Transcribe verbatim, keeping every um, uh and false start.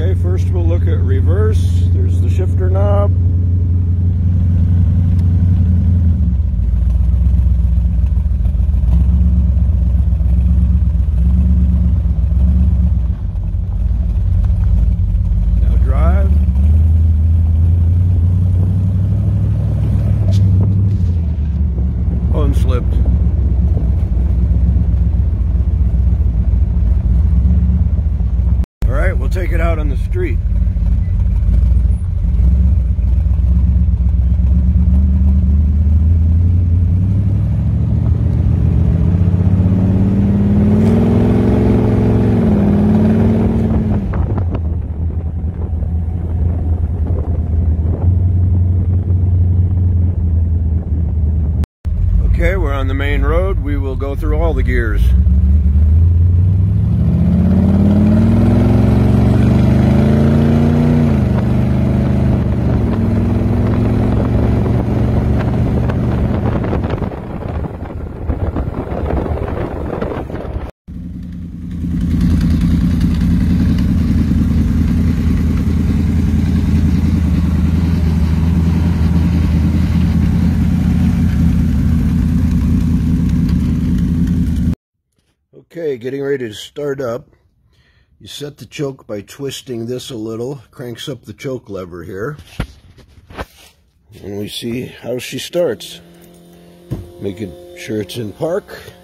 Okay, first we'll look at reverse. There's the shifter knob. Now drive. Unslipped. All right, we'll take it out on the street. Okay, we're on the main road. We will go through all the gears. Okay, getting ready to start up. You set the choke by twisting this a little, cranks up the choke lever here. And we see how she starts. Making sure it's in park.